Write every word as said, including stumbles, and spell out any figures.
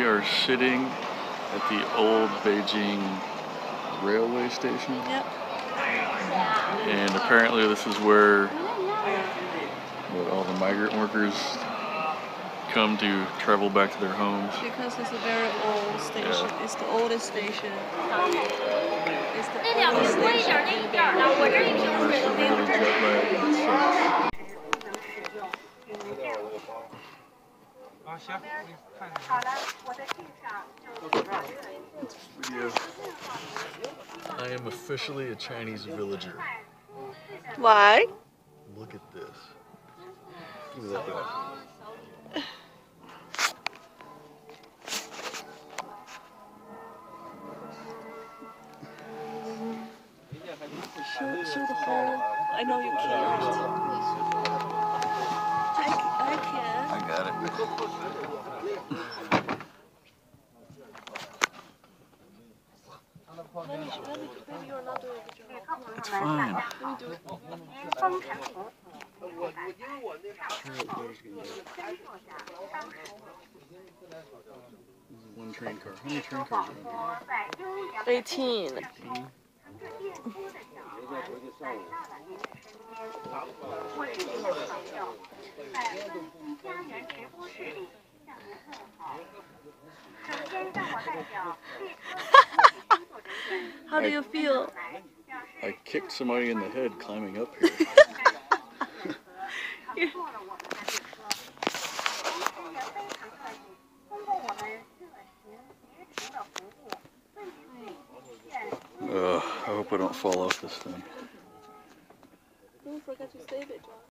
are sitting at the old Beijing railway station. Yep. And apparently this is where what, all the migrant workers come to travel back to their homes. Because it's a very old station. Yeah. It's the oldest station. It's the oldest station in Beijing. Really jet lagged and sucks. Video. I am officially a Chinese villager. Why? Look at this. Look at that. Show, show the whole. I know you can't. I, I can. I got it. Maybe, maybe, maybe you're not doing a good job. It's fine. Let me do it. This is one train car. How many train cars are Eighteen. Eighteen. How do you feel? I kicked somebody in the head climbing up here. Ugh, I hope I don't fall off this thing. Don't forget to save it, John.